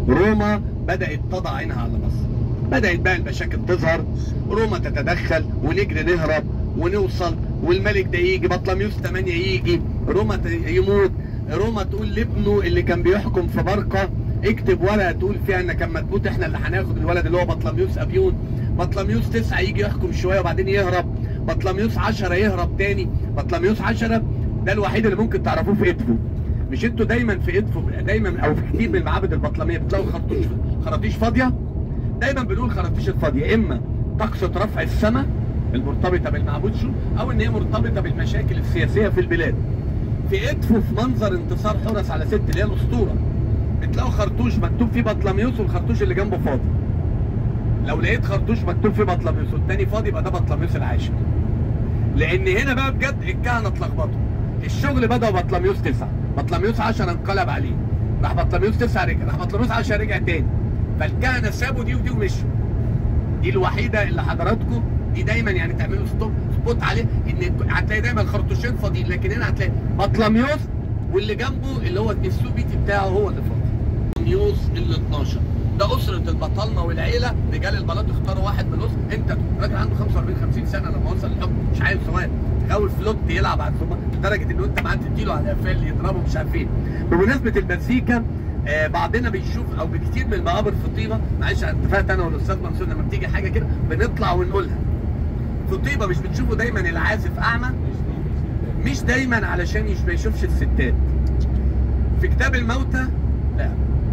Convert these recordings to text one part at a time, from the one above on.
روما بدأت تضع عينها على مصر، بدأت بقى المشاكل تظهر، روما تتدخل ونجري نهرب ونوصل، والملك ده يجي بطلميوس 8 يجي، روما يموت، روما تقول لابنه اللي كان بيحكم في برقة اكتب ورقه تقول فيها انك لما تموت احنا اللي هناخد الولد اللي هو بطلميوس ابيون. بطلميوس 9 يجي يحكم شويه وبعدين يهرب، بطلميوس 10 يهرب تاني. بطلميوس 10 ده الوحيد اللي ممكن تعرفوه في ادفو. مش انتوا دايما في ادفو دايما او في كتير من المعابد البطلميه بتلاقوا خراطيش فاضيه؟ دايما بنقول خراطيش الفاضيه اما تقصد رفع السماء المرتبطه بالمعبود شو، او ان هي مرتبطه بالمشاكل السياسيه في البلاد. في ادفو في منظر انتصار حورس على ست اللي هي الاسطوره بتلاقوا خرطوش مكتوب فيه بطلميوس والخرطوش اللي جنبه فاضي. لو لقيت خرطوش مكتوب فيه بطلميوس والتاني فاضي يبقى ده بطلميوس العاشر. لان هنا بقى بجد الكهنه اتلخبطوا. الشغل بدأ بطلميوس 9، بطلميوس 10 انقلب عليه، راح بطلميوس 9 رجع، راح بطلميوس 10 رجع تاني. فالكهنه سابوا دي ودي ومشوا. دي الوحيده اللي حضراتكم دي دايما يعني تعملوا سبوت عليه، ان هتلاقي دايما الخرطوشين فاضيين، لكن هنا هتلاقي بطلميوس واللي جنبه اللي هو السوبيتي بتاعه هو اللي فاضي. بطلميوس ال 12 ده اسره البطالمه والعيله، رجال البلاط اختاروا واحد من الاسره. انت راجل عنده 45 50 سنه لما وصل الحكم مش عيل صغير، تحاول فلوت يلعب على الصبح لدرجه ان انت معاه تديله على قفاه اللي يضربه مش عارف ايه. بمناسبه المزيكا بعضنا بيشوف او بكتير من المقابر في طيبه، معلش اتفقت انا والاستاذ منصور لما بتيجي حاجه كده بنطلع ونقولها. في طيبه مش بتشوفوا دايما العازف اعمى؟ مش دايما علشان ما يشوفش الستات. في كتاب الموتى لا،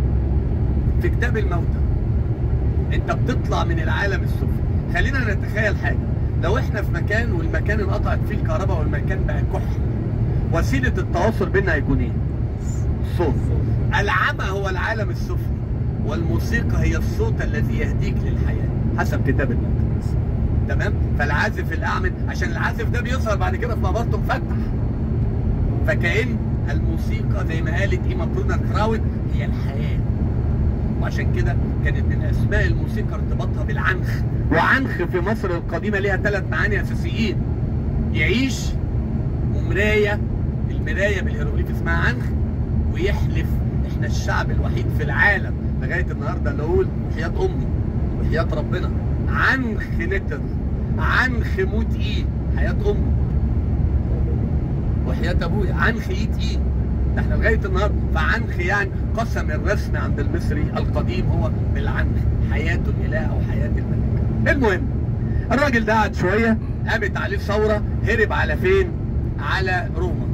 في كتاب الموتى انت بتطلع من العالم السفلي. خلينا نتخيل حاجه، لو احنا في مكان والمكان انقطعت فيه الكهرباء والمكان بقى كحل، وسيله التواصل بيننا هيكون ايه؟ صوت. العمى هو العالم السفلي، والموسيقى هي الصوت الذي يهديك للحياه حسب كتاب الموتى. تمام؟ فالعازف الاعمى عشان العازف ده بيظهر بعد كده في مقبرته مفتح. فكأن الموسيقى زي ما قالت ايما برونر كراود هي الحياه. وعشان كده كانت من اسماء الموسيقى ارتباطها بالعنخ، وعنخ في مصر القديمه ليها 3 معاني اساسيين: يعيش، ومرايه، المرايه بالهيروغليف اسمها عنخ، ويحلف. احنا الشعب الوحيد في العالم لغايه النهارده اللي اقول وحياه امي وحياه ربنا عنخ نتر، عنخ موت ايه، حياه امي وحياه ابويا عنخ ايت ايه. ده احنا لغايه النهارده. فعنخ يعني قسم الرسم عند المصري القديم هو بالعنخ، حياه الاله او حياه الملك. المهم الراجل ده قعد شويه، قامت عليه ثوره، هرب على فين؟ على روما.